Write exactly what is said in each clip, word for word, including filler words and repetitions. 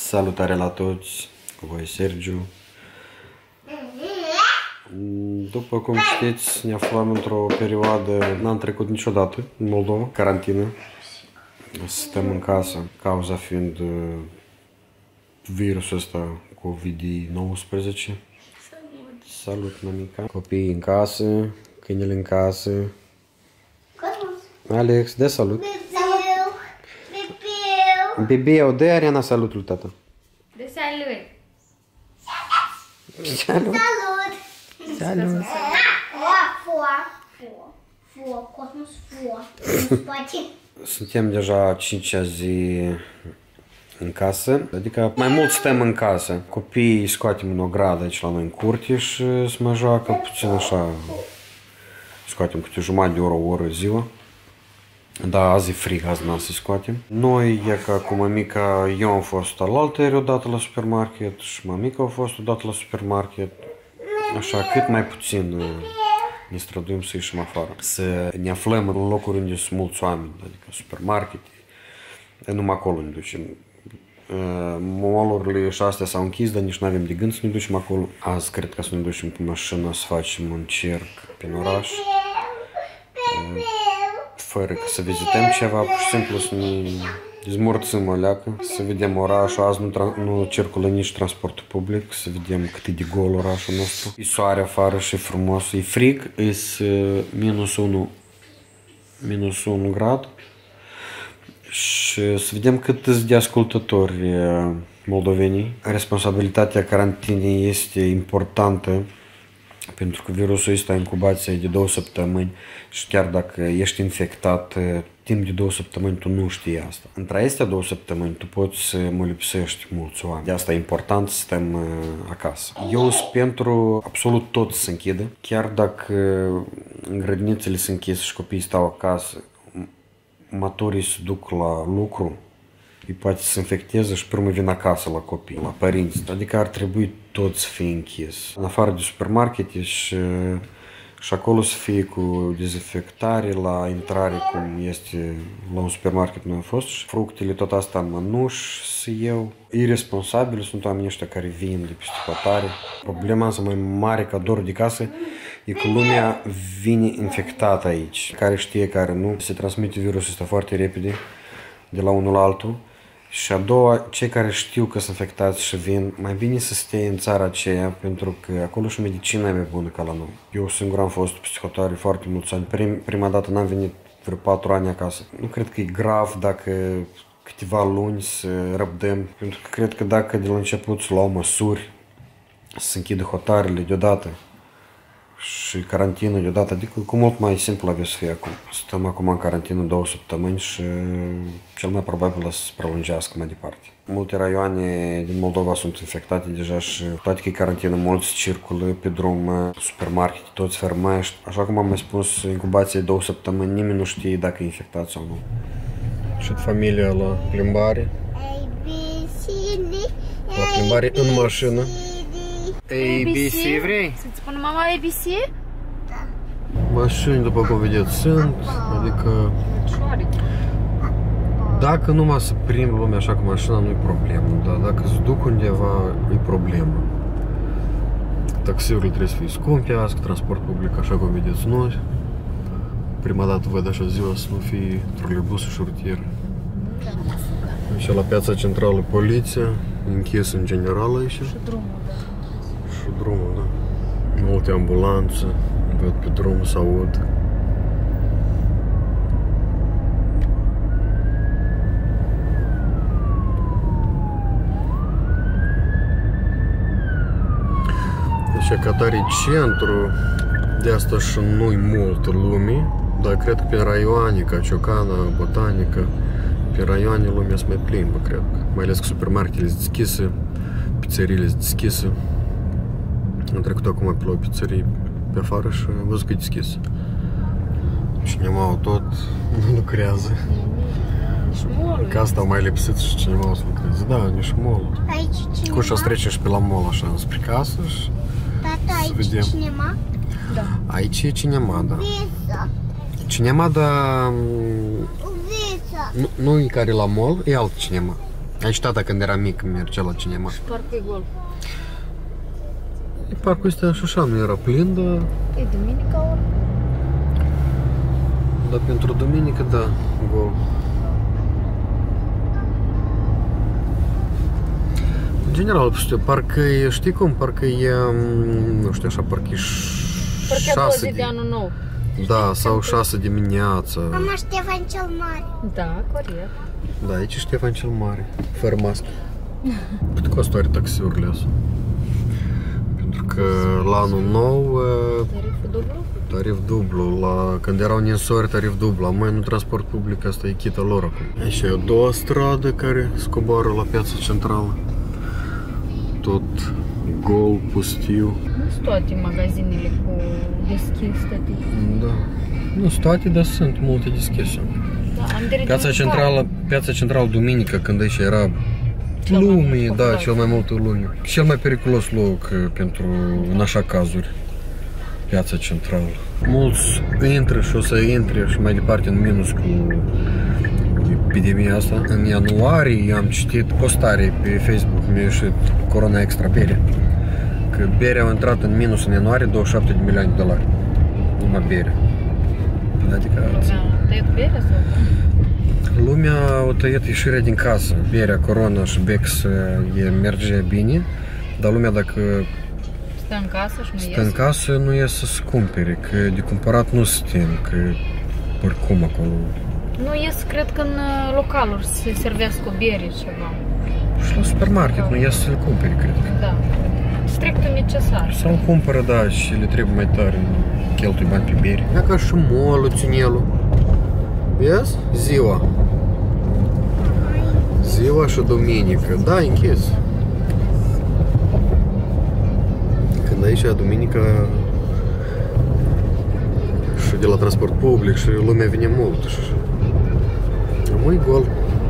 Salutare la toți, cu voi Sergiu. După cum știți, ne aflăm într-o perioadă, n-am trecut niciodată în Moldova, carantină. Suntem în casă, cauza fiind virusul ăsta COVID nouăsprezece. Salut! Salut, mămica! Copiii în casă, câinele în casă. Alex, dă salut! Bebeu, dă Ariana salutul, tata. De salut! Salut! Salut! Salut! Cosmos Fo. Suntem deja cincea zi în casă, adică mai mult stăm în casă. Copiii scoatem în ogradă aici la noi în curte și se mai joacă puțin așa. Scoatem câte jumătate de oră, o oră ziua. Da, azi e frig, azi n-am să scoatem. Noi, e ca cu mămica, eu am fost alaltăieri odată la supermarket și mămica a fost odată la supermarket. Așa, cât mai puțin ne străduim să ieșim afară. Să ne aflăm în locuri unde sunt mulți oameni, adică supermarkete. Numai acolo ne ducem. Mall-urile și astea s-au închis, dar nici nu avem de gând să ne ducem acolo. Azi cred că să ne ducem cu mașina să facem un cerc prin oraș. Fără că să vizităm ceva, pur și simplu să ne dezmorțim o leacă, să vedem orașul. Azi nu, nu circulă nici transportul public, să vedem cât e de gol orașul nostru. E soare afară și e frumos, e frig, e minus unu, minus unu grad. Și să vedem cât sunt de ascultători moldovenii. Responsabilitatea carantinei este importantă, pentru că virusul ăsta incubația e de două săptămâni și chiar dacă ești infectat, timp de două săptămâni tu nu știi asta. Între acestea două săptămâni tu poți să molipsești mulți oameni. De asta e important să stăm acasă. Eu sunt pentru absolut tot să se închidă. Chiar dacă grădinițele se închis și copiii stau acasă, maturii se duc la lucru, îi poate să se infecteze și primul vin acasă la copii, la părinți. Adică ar trebui tot să fie închis. În afară de supermarkete și, și acolo să fie cu dezinfectare la intrare, cum este la un supermarket noi a fost. Și fructele, tot asta în mănuși să iau. Irresponsabili sunt oamenii ăștia care vin de peste hotare. Problema însă mai mare ca dorul de casă e că lumea vine infectată aici. Care știe, care nu. Se transmite virusul ăsta foarte repede de la unul la altul. Și a doua, cei care știu că sunt infectați și vin, mai bine să stea în țara aceea, pentru că acolo și medicina e mai bună ca la noi. Eu singur am fost psihotare foarte mulți ani. Prim, prima dată n-am venit vreo patru ani acasă. Nu cred că e grav dacă câteva luni să răbdăm, pentru că cred că dacă de la început să luau măsuri, să se închidă hotarele deodată și carantină deodată, adică cu mult mai simplu avea să fie acum. Stăm acum în carantină două săptămâni și cel mai probabil o să se prelungească mai departe. Multe raioane din Moldova sunt infectate deja și toate că e carantină, mulți circulă pe drum, supermarkete, toți fermești. Așa cum am mai spus, incubația e două săptămâni, nimeni nu știe dacă e infectat sau nu. Și familia la plimbare. La plimbare în mașină. A B C vrei? Să-ți spună mama A B C? Da. Mașini, după cum vedeți, sunt, adică dacă numai să prim lumea așa cu mașina, nu e problemă, dar dacă se duc undeva, e problemă. Taxiurile trebuie să fie scumpe azi, transport public, așa cum vedeți noi. Prima dată văd așa ziua să nu fie troleibus și rutier. Și la piața centrală poliția, închis în general aici. Și drumul, da. Și drumul, da. Multe ambulanțe, văd pe drum, să aud. Deci, ca tare centru, de asta și nu-i multă lume, dar cred că pe raioane, ca Ciocana, Botanică, pe raioane lumea se mai plimbă, cred. Mai ales că supermarketele sunt deschise, pizzeriile sunt deschise. Am trecut acum pe la o pizzerie pe afară și am văzut că e deschis. Cinema tot nu lucrează. Nici mall-ul. Că asta au mai lipsit și cinema să lucreze. Da, nici mall-ul. Aici cinema? Cu și-o trece și pe la mall așa, spre casă și Tata, aici vedem. cinema? Da. Aici e cinema, da. Vița. Cinema, dar Vița. nu, nu e care la mall, e alt cinema. Aici tata când era mic mergea la cinema. Și parcă e gol. Parcul ăsta și așa nu era plin, dar... E duminica ori? Dar pentru duminică, da, gol. În general, parcă e, știi cum, parcă e, nu știu așa, parcă e șase de, de anul nou. Da, sau șase dimineața. Mama Ștefan cel Mare. Da, corect. Da, aici e Ștefan cel Mare, fără mască. Cât costă are taxiurile astea? Pentru că la anul nou... Tariful dublu? Tarif dublu, la, când erau ninsori, tarif dublu. Amai nu transport public, asta e chita lor acum. Aici e a doua stradă care scoboară la piața centrală. Tot gol, pustiu. Nu sunt toate magazinele cu deschis, toate. Da. Nu sunt toate, dar sunt multe deschise. Da, am piața centrală, piața centrală duminică, când aici era lume, da, cel mai multă lume. Cel mai periculos loc pentru în așa cazuri. Piața centrală. Mulți intră și o să intre și mai departe în minus cu epidemia asta. În ianuarie am citit postare pe Facebook, mi-a ieșit Corona Extra bere. Că berea a intrat în minus în ianuarie douăzeci și șapte de milioane de dolari. Numai bere. Adică... Tăiat berea sau? Lumea a tăiat ieșirea din casă. Berea, Corona și Bex e, merge bine, dar lumea dacă stă în casă și nu ies? Stă în casă, nu ies să-ți cumpere, că de cumpărat nu suntem, că oricum acolo. Nu ies, cred că în localuri se servească o bere ceva. Și la supermarket nu ies să-l cumpere, cred că. Da. Strictul necesar. Sau cumpără, da, și le trebuie mai tare, cheltui bani pe bere. Ia ca și molul, ținelul. Vezi? Ziua. Ziua și duminică. Da, închis. Când aici e duminică și de la transport public și lumea vine mult și așa. Rămâi gol.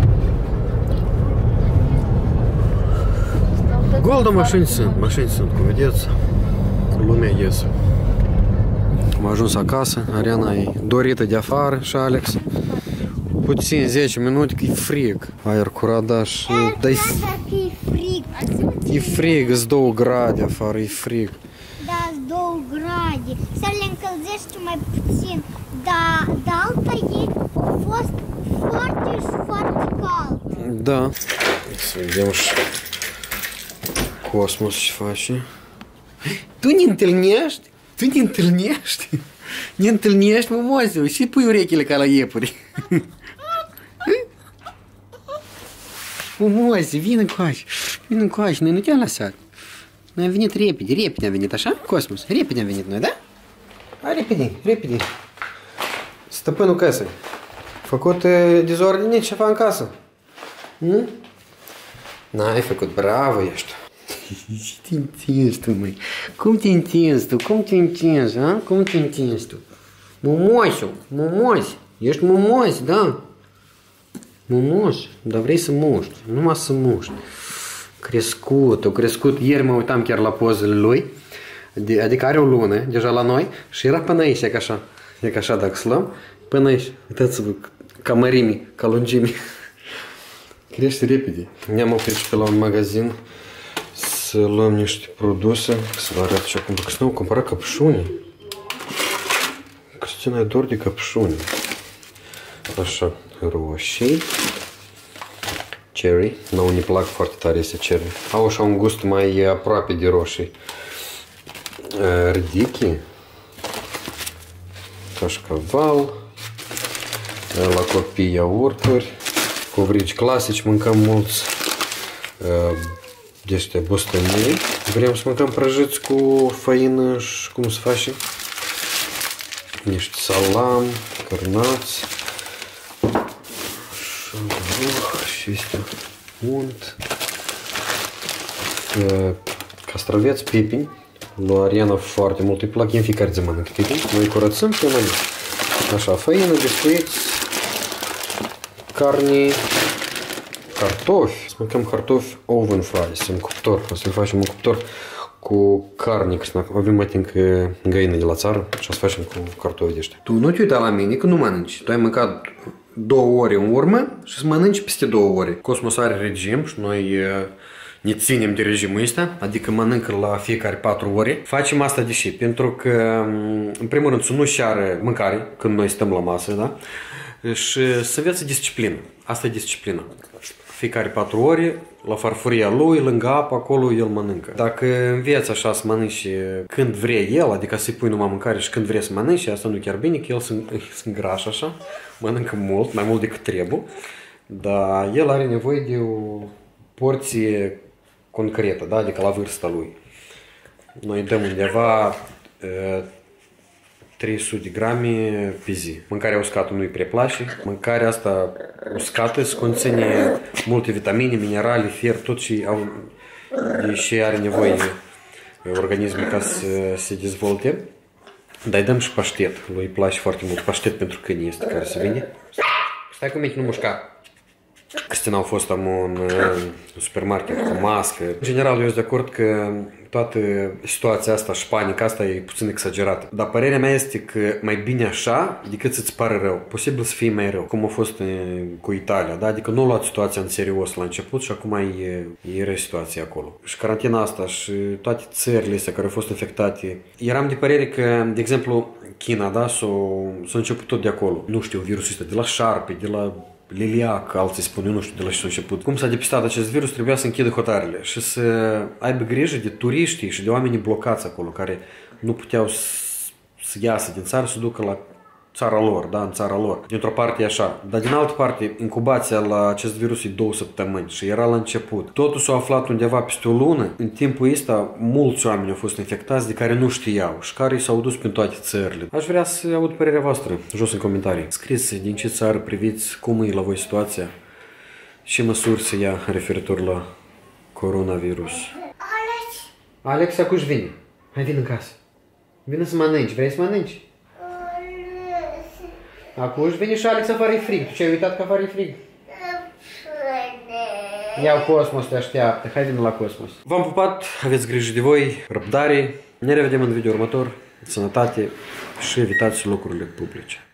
Gol, dar mașini sunt, mașini sunt, cum vedeți, lumea iese. Am ajuns acasă, Ariana e dorită de afară și Alex. Puțin, zece minute, că e frig. Aer curat, da, și... Da, e frig. E frig, sunt două grade afară, e frig. Da, două grade. Să le încălzești mai puțin. Dar de alta ei a fost foarte și foarte cald. Da. Să vedem și Cosmos ce face. Tu ne întâlnești? Tu ne întâlnești? Ne întâlnești, mă, Moziu, și pui urechile ca la iepuri. Mă, Moziu, vină încoace. Vină încoace, noi nu te-am lăsat. Noi am venit repede, repede am venit, așa? Cosmos, repede am venit noi, da? Hai, repede, repede. Stăpânul casei. Făcut dezordine ceva în casă? Hm? N-ai făcut, bravo ești. Ce te întinzi tu, măi? Cum te întinzi tu? Cum te întinzi, a? Cum te întinzi tu? Momoșu, momoș. Ești momoș, da? Momoș, dar vrei să muști, numai să muști. Crescut, a crescut, ieri mă uitam chiar la pozele lui, adică are o lună deja la noi și era până aici, e ca așa, e ca așa dacă slăm, până aici, uitați-vă, ca mărimi, ca lungimi. Crește repede. Ne-am oprit și pe la un magazin să luăm niște produse, să vă arăt ce-o cumpăr. Că nu au cumpărat căpșuni. Cristina e dor de căpșuni. Așa, roșii. Cherry. Nouă ne plac foarte tare este cherry. Au așa un gust mai aproape de roșii. Ridichi. Cașcaval. La copii iaurturi. Covrici clasici, mâncăm mulți de ăștia bostănii. Vrem să mâncăm prăjiți cu făină și cum se face. Niște salam, cărnați. Și este unt. Castraveți, pepini. La Ariana foarte mult îi plac, în fiecare zi mănâncă pepini. Noi curățăm pe mâine. Așa, făină, biscuiți, carne, cartofi. Să mâncăm cartofi oven fries, în cuptor. O să-l facem în cuptor cu carne, că avem mai timp găină de la țară și o să facem cu cartofi de ăștia. Tu nu te uita la mine că nu mănânci. Tu ai mâncat două ore în urmă și să mănânci peste două ore. Cosmos are regim și noi ne ținem de regimul ăsta, adică mănâncă la fiecare patru ore. Facem asta de ce? Pentru că, în primul rând, să nu șeară mâncare când noi stăm la masă, da? Și să învețe disciplină. Asta e disciplina. Fiecare patru ore, la farfuria lui, lângă apă, acolo el mănâncă. Dacă înveți așa să mănânci când vrea el, adică să-i pui numai mâncare și când vrea să mănânci, asta nu chiar bine, că el se îngrașă așa, mănâncă mult, mai mult decât trebuie, dar el are nevoie de o porție concretă, da? Adică la vârsta lui. Noi dăm undeva trei sute de grame pe zi. Mâncarea uscată nu-i prea place. Mâncarea asta uscată se conține multe vitamine, minerale, fier, tot ce au, de ce are nevoie organismul ca să se dezvolte. Dar îi dăm și paștet. Lui îi place foarte mult. Paștet pentru câini este care se vine. Stai cu mine, nu mușca. Cristina au fost am în supermarket cu mască. În general, eu sunt de acord că toată situația asta și panica asta e puțin exagerată. Dar părerea mea este că mai bine așa decât să-ți pare rău. Posibil să fie mai rău, cum a fost cu Italia. Da? Adică nu a luat situația în serios la început și acum e, e rea situația acolo. Și carantina asta și toate țările astea care au fost infectate. Eram de părere că, de exemplu, China, da, s-a început tot de acolo. Nu știu, virusul ăsta de la șarpe, de la liliac, alții spun, eu nu știu de la ce s-a început. Cum s-a depistat acest virus, trebuia să închidă hotarele și să aibă grijă de turiștii și de oamenii blocați acolo, care nu puteau să iasă din țară, să ducă la țara lor, da, în țara lor. Dintr-o parte e așa, dar din altă parte, incubația la acest virus e două săptămâni și era la început. Totul s-a aflat undeva peste o lună. În timpul ăsta, mulți oameni au fost infectați de care nu știau și care s-au dus prin toate țările. Aș vrea să aud părerea voastră jos în comentarii. Scrieți din ce țară priviți, cum e la voi situația, ce măsuri se ia referitor la coronavirus. Alex! Alex, acuși vine. Hai, vin în casă. Vine să mănânci. Vrei să mănânci? Acum își vine și Alex, afară e frig. Tu ce ai uitat că afară e frig? Iau Cosmos, te așteaptă. Hai, vine la Cosmos. V-am pupat, aveți grijă de voi, răbdare. Ne revedem în video următor. Sănătate și evitați locurile publice.